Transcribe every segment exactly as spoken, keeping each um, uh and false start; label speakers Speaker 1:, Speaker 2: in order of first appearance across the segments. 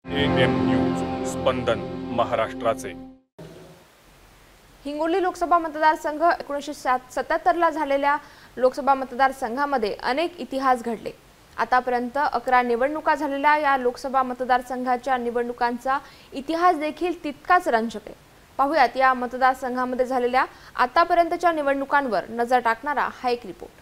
Speaker 1: ए M news स्पंदन महाराष्ट्राचे।
Speaker 2: हिंगोली लोकसभा मतदारसंघ एकोणीसशे सत्याहत्तर ला झालेल्या लोकसभा मतदारसंघामध्ये अनेक इतिहास घडले। आतापर्यंत अकरा निवडणुका झालेल्या या लोकसभा मतदारसंघाच्या निवडणुकांचा इतिहास देखील तितकाच रंजक आहे। पाहूयात या मतदारसंघामध्ये झालेल्या आतापर्यंतच्या निवडणुकांवर नजर टाकणारा हा एक रिपोर्ट।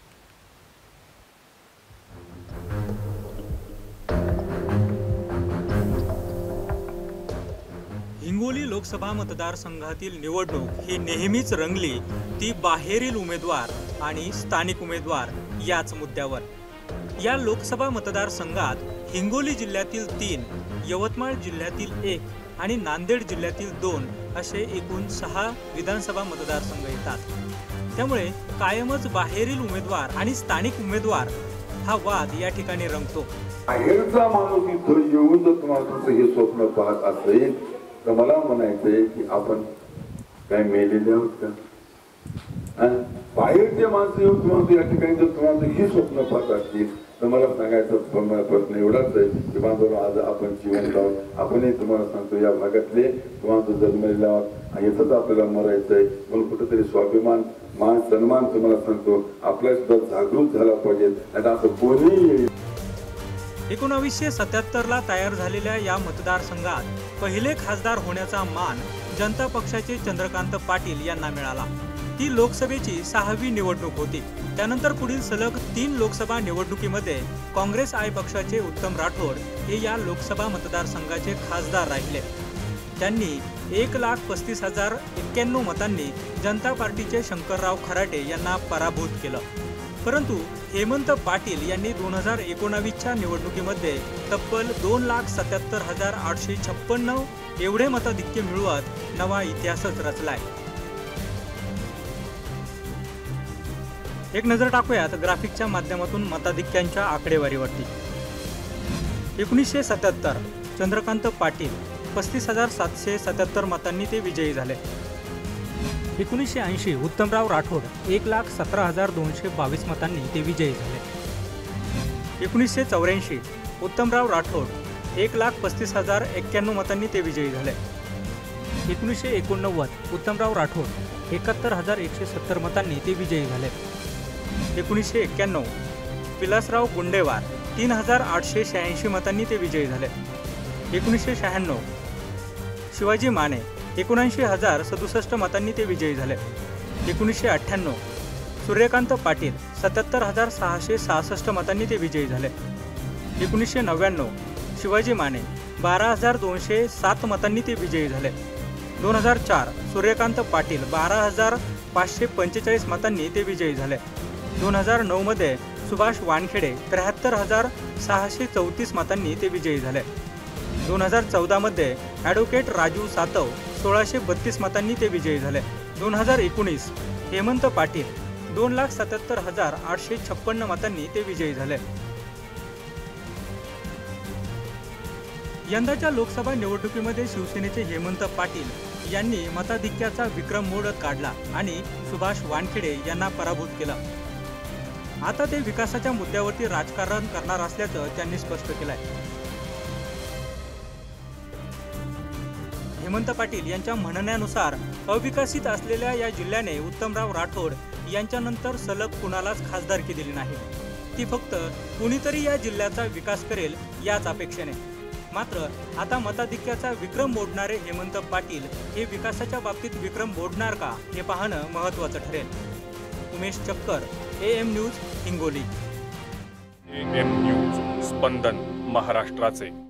Speaker 3: हिंगोली लोकसभा मतदारसंघातील निवडणूक ही नेहमीच रंगली ती बाहेरील उमेदवार आणि स्थानिक उमेदवार याच मुद्द्यावर। या लोकसभा मतदारसंघात हिंगोली जिल्ह्यातील तीन, यवतमाळ जिल्ह्यातील एक आणि नांदेड जिल्ह्यातील दोन असे एकूण सहा विधानसभा मतदारसंघ येतात। त्यामुळे कायमच बाहेरील उमेदवार आणि स्थानिक उमेदवार हा वाद या ठिकाणी रंगतो।
Speaker 4: बाहेरचा माणूस इथं येऊन जर तुम्हाला हे स्वप्न पाहत असेल तर मला म्हणायचंय की आपण काय मेलेले आहोत का? बाहेरचे माणसं येऊन तुम्हाला या ठिकाणी जर तुम्हाला हे स्वप्न पाहत असतील तर मला सांगायचं प्रश्न एवढाच आहे की बांधव आज आपण जिवंत आहोत। आपणही तुम्हाला सांगतो या भागातले तुम्हाला जन्मलेले आहोत, याचाच आपल्याला मरायचंय। म्हणून कुठेतरी स्वाभिमान मान सन्मान तुम्हाला सांगतो आपल्या सुद्धा जागृत झाला पाहिजे। आता असं कोणीही
Speaker 3: एकोणावीसशे सत्याहत्तर ला तयार झालेल्या या मतदारसंघात पहिले खासदार होण्याचा मान जनता पक्षाचे चंद्रकांत पाटील यांना मिळाला। ती लोकसभेची सहावी निवडणूक होती। त्यानंतर पुढील सलग तीन लोकसभा निवडणुकीमध्ये काँग्रेस आय पक्षाचे उत्तम राठोड हे या लोकसभा मतदारसंघाचे खासदार राहिले। त्यांनी एक लाख पस्तीस हजार एक्क्याण्णव मतांनी जनता पार्टीचे शंकरराव खराटे यांना पराभूत केलं। परंतु हेमंत पाटील यांनी दोन हजार एकोणावीसच्या निवडणुकीमध्ये तब्बल दोन लाख सत्याहत्तर हजार आठशे छप्पन्न एवढे मताधिक्य मिळवत नवा इतिहासच रचलाय। एक नजर टाकूयात ग्राफिकच्या माध्यमातून मताधिक्यांच्या आकडेवारीवरती। एकोणीसशे सत्याहत्तर चंद्रकांत पाटील पस्तीस हजार सातशे सत्याहत्तर मतांनी ते विजयी झाले। एकोणीसशे ऐंशी उत्तमराव राठोड एक लाख सतरा हजार दोनशे बावीस मतांनी ते विजयी झाले। एकोणीसशे चौऱ्याऐंशी उत्तमराव राठोड एक लाख पस्तीस हजार एक्क्याण्णव मतांनी ते विजयी झाले। एकोणीसशे एकोणनव्वद उत्तमराव राठोड एकाहत्तर हजार एकशे सत्तर मतांनी ते विजयी झाले। एकोणीसशे एक्क्याण्णव विलासराव गुंडेवार तीन हजार आठशे शहाऐंशी मतांनी ते विजयी झाले। एकोणीसशे शहाण्णव शिवाजी माने एकोणऐंशी हजार सदुसष्ट मतांनी ते विजयी झाले। एकोणीसशे अठ्ठ्याण्णव सूर्यकांत पाटील सत्याहत्तर हजार सहाशे सहासष्ट मतांनी ते विजयी झाले। एकोणीसशे नव्याण्णव शिवाजी माने बारा हजार दोनशे सात मतांनी ते विजयी झाले। दोन हजार चार सूर्यकांत पाटील बारा हजार पाचशे पंचेचाळीस मतांनी ते विजयी झाले। दोन हजार नऊ मध्ये सुभाष वानखेडे त्र्याहत्तर हजार सहाशे चौतीस मतांनी ते विजयी झाले। दोन हजार चौदा मध्ये ॲडव्होकेट राजू सातव सोळाशे बत्तीस मतांनी ते विजयी झाले। दोन हजार एकोणीस हेमंत पाटील दोन लाख सत्याहत्तर हजार आठशे छप्पन्न मतांनी ते विजयी झाले। यंदाच्या लोकसभा निवडणुकीमध्ये शिवसेनेचे हेमंत पाटील यांनी मताधिक्याचा विक्रम मोडत काढला आणि सुभाष वानखेडे यांना पराभूत केलं। आता ते विकासाच्या मुद्द्यावरती राजकारण करणार असल्याचं त्यांनी स्पष्ट केलंय। हेमंत पाटील यांच्या म्हणण्यानुसार अविकसित असलेल्या या जिल्ह्याने उत्तमराव राठोड यांच्यानंतर सलग कुणालाच खासदारकी दिली नाही। ती फक्त कुणीतरी या जिल्ह्याचा विकास करेल याच अपेक्षेने। मात्र आता मताधिक्याचा विक्रम मोडणारे हेमंत पाटील हे विकासाच्या बाबतीत विक्रम मोडणार का हे पाहणं महत्त्वाचं ठरेल। Umesh Chakkar, A M news, Hingoli.
Speaker 1: A M news स्पंदन महाराष्ट्राचे।